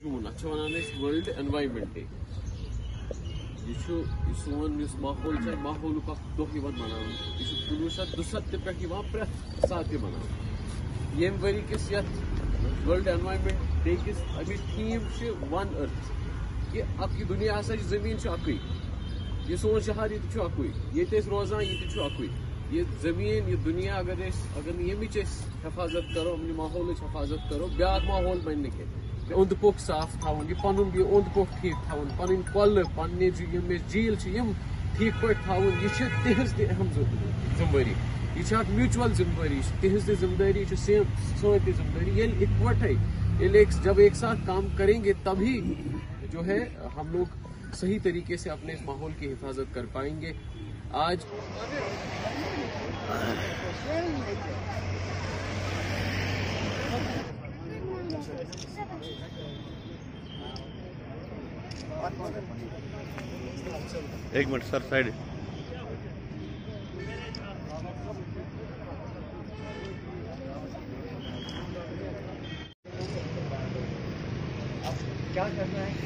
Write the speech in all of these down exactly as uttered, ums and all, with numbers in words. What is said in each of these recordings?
World environment day यह सोन माहौल माहौल मना कुनवु दुसत पे प्रथ सात मना ये वरी किस वर्ल्ड एनवायरमेंट डे किस अमिच थीम वन अर्थ कि अक दुनिया हसा जमीन अकुई यह सोन शहर ये अकुई ये रोजान ये अकुई ये जमीन ये दुनिया अगर अगर यमिच हिफाजत करो अपने माहौल हिफाजत करो ब्या माहौल बन कह ओंद पोख साफ थवन यह पन यह ओंद पोख ठीक थवन पन कल पे झील ठीक पे थवन यह तिहज त अहम जिम्मेदारी यह म्यूचुअल जिम्मेदारी तिहज त जिम्मेदारी सेम सोन त जिम्मेदारी ये इकवटे ये जब एक साथ काम करेंगे तभी जो है हम लोग सही तरीके से अपने इस माहौल की हिफाजत कर पाएंगे। आज एक मिनट सर साइड क्या करना है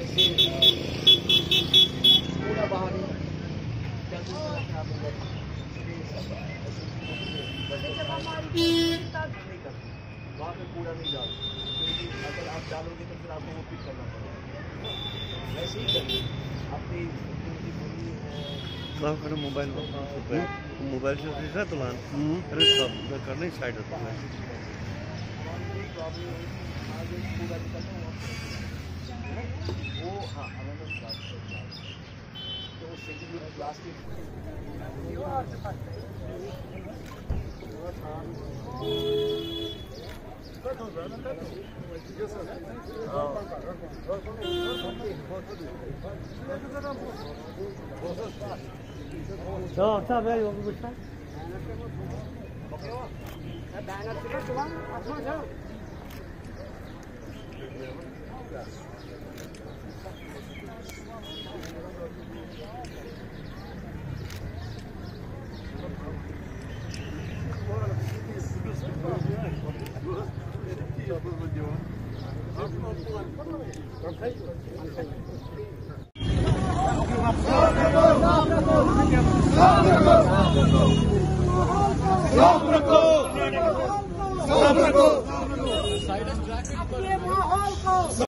पूरा बाहर क्या वहाँ पे कूड़ा नहीं डालो क्योंकि अगर आप डालोगे तो फिर आपको वो पिक करना पड़ेगा। ऐसे ही करिए अपनी मोबाइल मोबाइल से तुलान करने साइड वो हाँ तो plastic So, tá velho, vamos buscar. Side